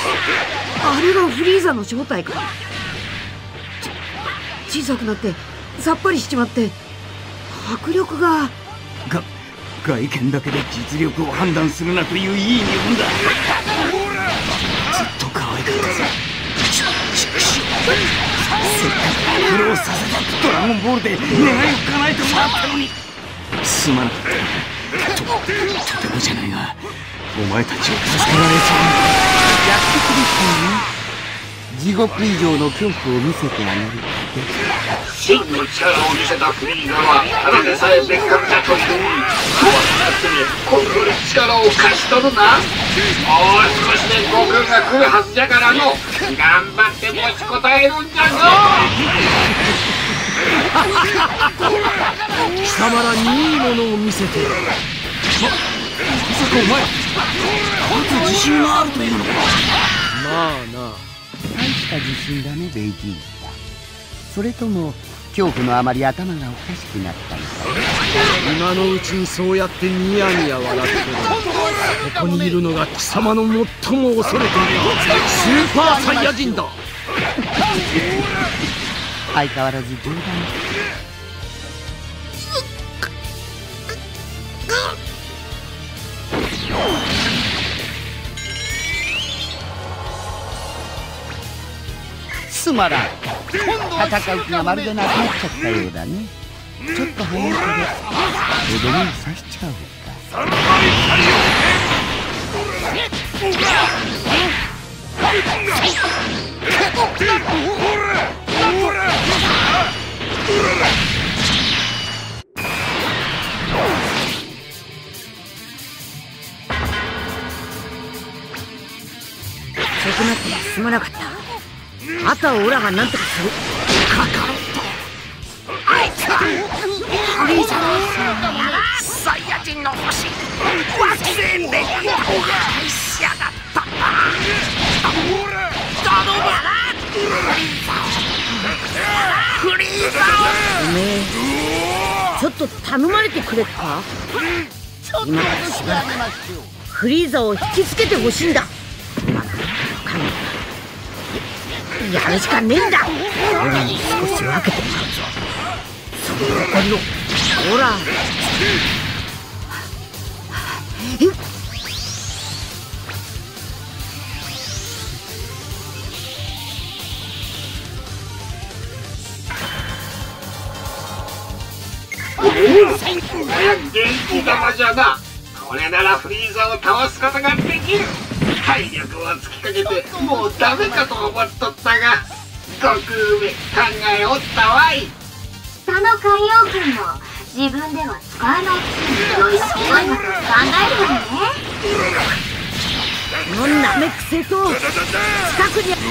あれがフリーザの正体か。小さくなってさっぱりしちまって、迫力が。 外見だけで実力を判断するなといういい日本だ。ずっと可愛かったぜ。せっかく苦労させたドラゴンボールで願いを叶えてもらったのにすまなかった。とてもじゃないがお前たちを助けられそうに。 やってくれたよね。地獄以上の恐怖を見せてあげるって。 真の力を見せたフリーザはただでさえ別格だというのに、壊したくに今度で力を貸し取るな。もう少しで悟空が来るはずじゃからの。頑張って持ちこたえるんじゃぞ。 貴様らにいいものを見せてやる。 まさかお前勝つ自信があるというのか。 まあな。 大した自信だねベイジータ。それとも恐怖のあまり頭がおかしくなったのか。 今のうちにそうやってニヤニヤ笑ってる。ここにいるのが貴様の最も恐れていたスーパーサイヤ人だ。 相変わらず冗談。つまらん。戦う気がまるでなくなっちゃったようだね。ちょっと早いけどとどめに刺しちゃうか。 遅くなってすまなかった。あとはオラがなんとかする。カカロット、あいつだ。フリーザサイヤ人の星惑星レディオを破壊しやがった。頼むフリーザを。おめえちょっと頼まれてくれっか。今からしばらくフリーザを引きつけてほしいんだ。やるしかねえんだ。俺に少し分けてもらうぞ。その残りをほら。 元気玉じゃな。これならフリーザを倒すことができる。体力をつきかけてもうダメかと思っとったが、悟空め考えおったわい。 その海洋君も自分では使えないくせにいろいろすごいことを考えるわね。 このナメクセと近くに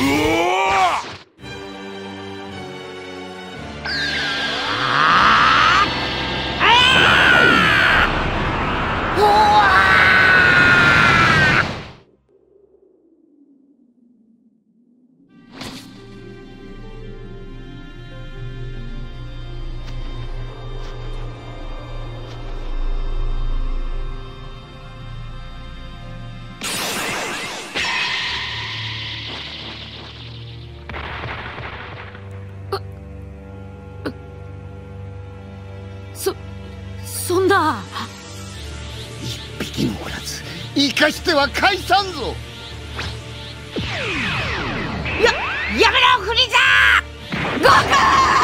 そんな一匹もおらず生かしては返さんぞ。 やめろフリーザー。悟空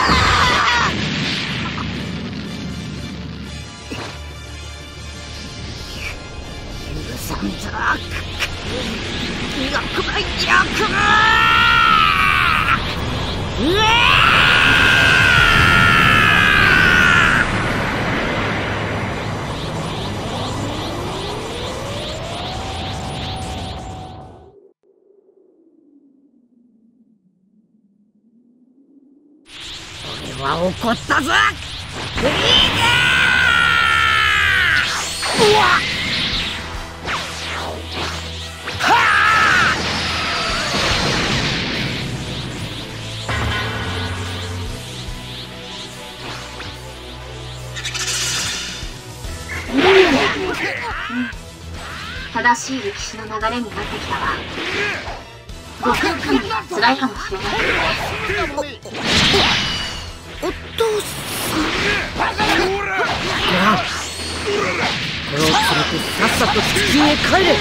許さんぞ。よくないよくうわは怒ったぞフリーザー。うわっ正しい歴史の流れになってきたわ。 悟空君には辛いかもしれない。 お父さん。これを連れてさっさと地球へ帰れ。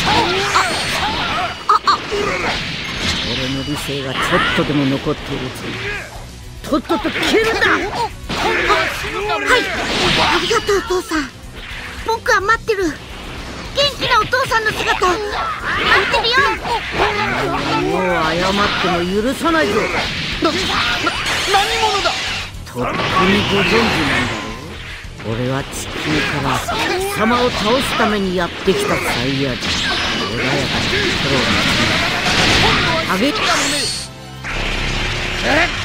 俺の理性がちょっとでも残っているうちにとっとと消えるんだ。はい、ありがとうお父さん。僕は待ってる。元気なお父さんの姿待ってるよ。もう謝っても許さないぞ。 何者だ。 とっくにご存知なんだろう。俺は地球から貴様を倒すためにやってきたサイヤ人。穏やかに心をあげたのね。